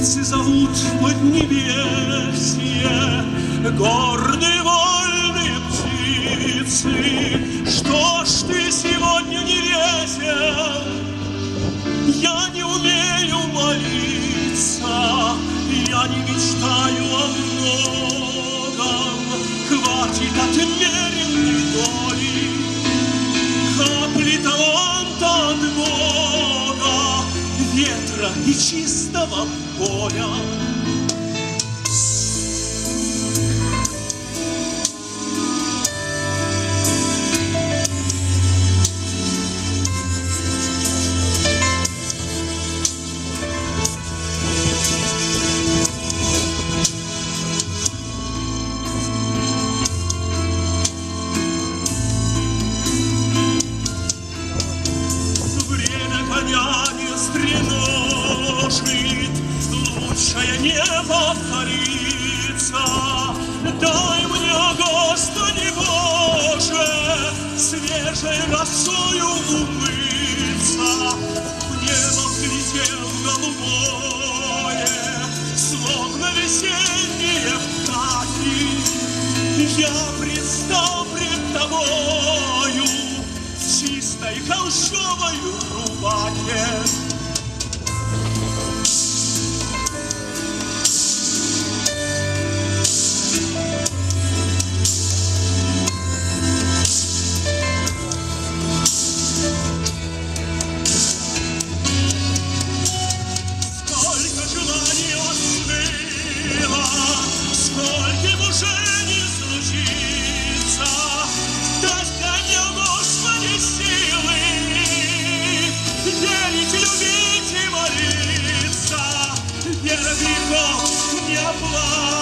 птицы зовут поднебесье, гордые вольные птицы. Что ж ты сегодня не весел? Я не умею молиться, я не мечтаю о многом. Хватит отмеренной доли, капли таланта от Бога, ветра и чистого поля. Лучшее не повторится. Дай мне, Господи Боже, свежей росою умыться. В небо взлетел голубое, словно весенние птахи. Я предстал пред тобою в чистой холщовою рубахе. Не оплачивается.